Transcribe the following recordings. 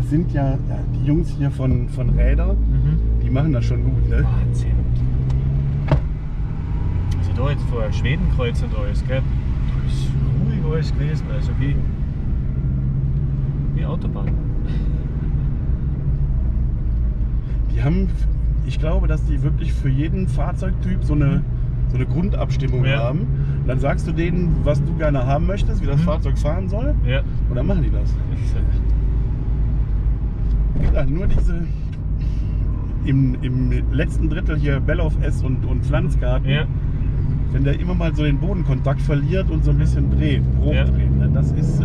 das sind ja die Jungs hier von Räder, die machen das schon gut, ne? Wahnsinn. Also da jetzt vor Schwedenkreuz und alles, gell? Da ist ruhig alles gewesen, also wie Autobahn. Die haben, ich glaube, dass die wirklich für jeden Fahrzeugtyp so eine Grundabstimmung haben. Und dann sagst du denen, was du gerne haben möchtest, wie das Fahrzeug fahren soll. Ja. Und dann machen die das. Ja, nur diese im letzten Drittel hier Bellof S und Pflanzgarten, wenn der immer mal so den Bodenkontakt verliert und so ein bisschen dreht, grob dreht, ne? Das ist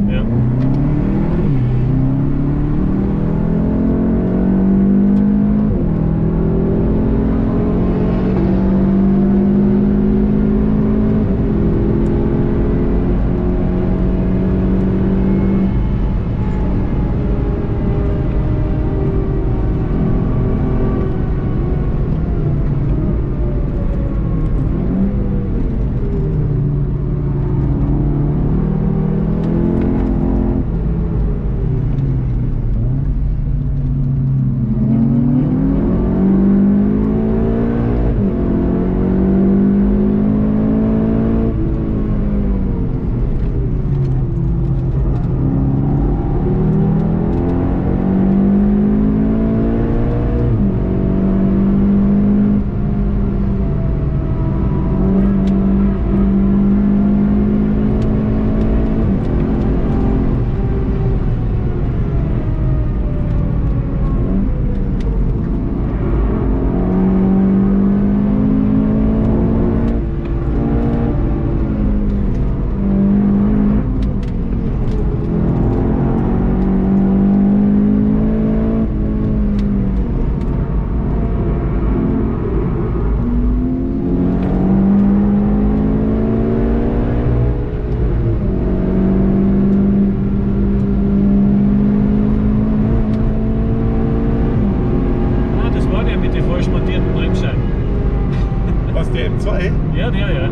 der M2? Ja, der, ja.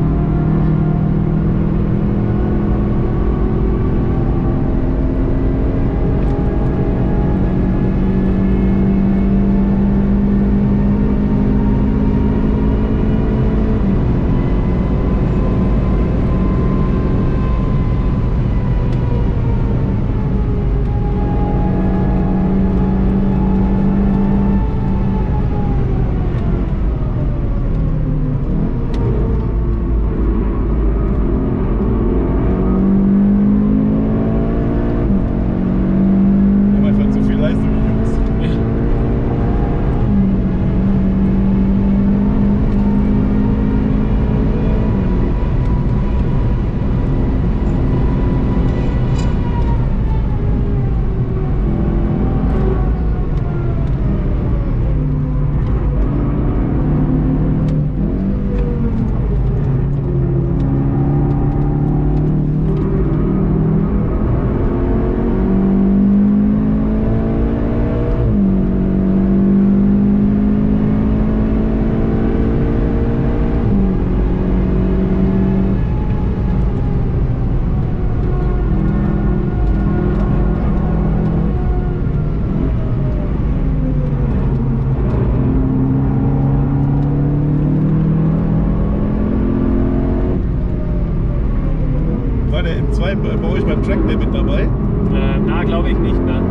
Bei euch beim Track der mit dabei? Na, glaube ich nicht, ne?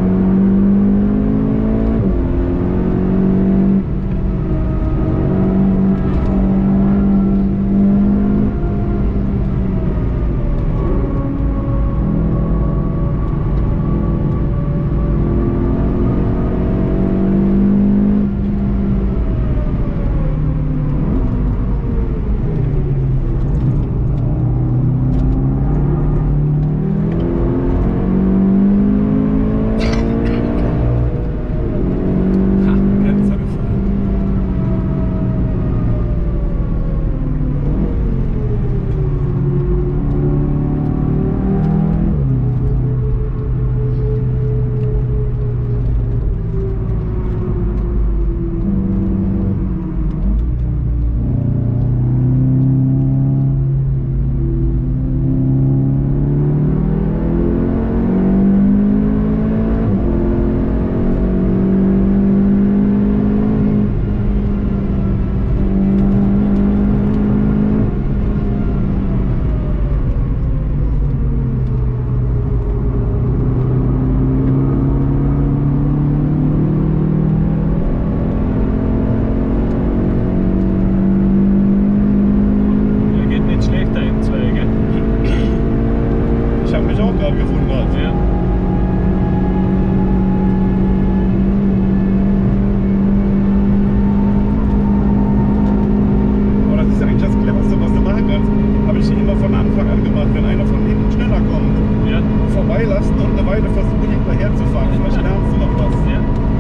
versuchen hinterher zu fahren. Vielleicht lernst du noch was. Ja.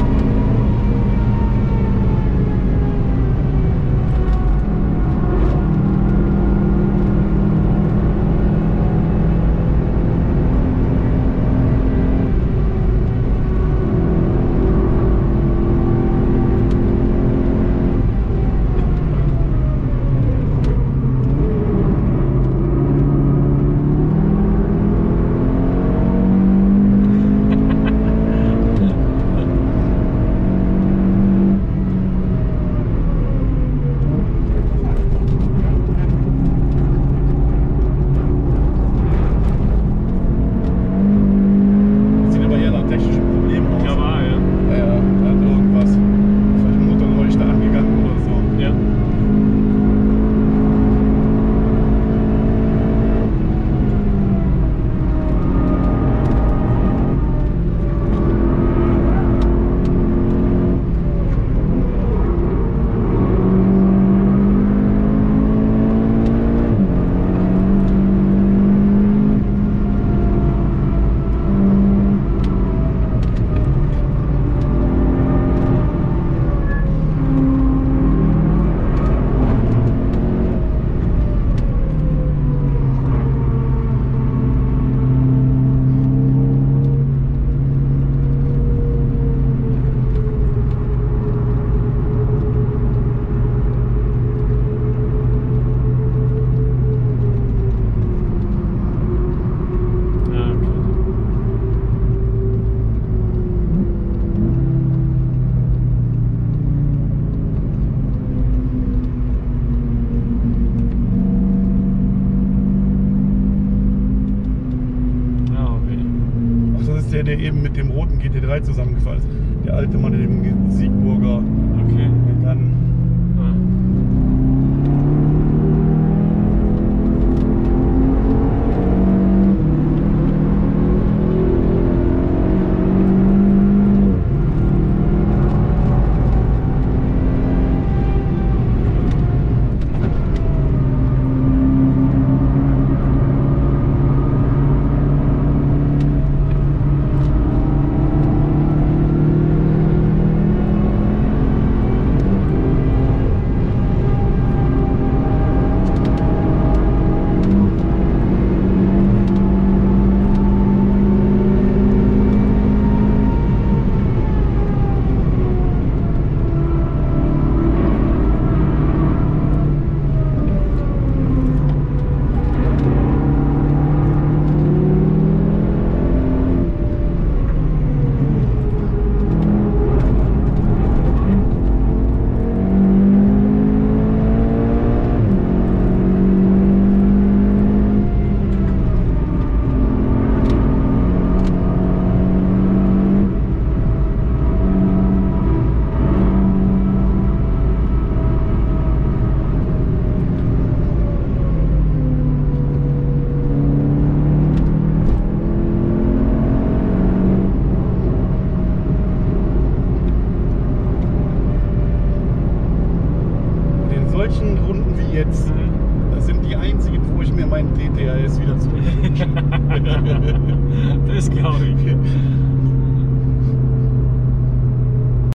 Der eben mit dem roten GT3 zusammengefahren ist. Der alte Mann in dem Siegburger. Okay. Dann solchen Runden wie jetzt, das sind die einzigen, wo ich mir meinen TTRS wieder zurückwünsche. Das glaube ich.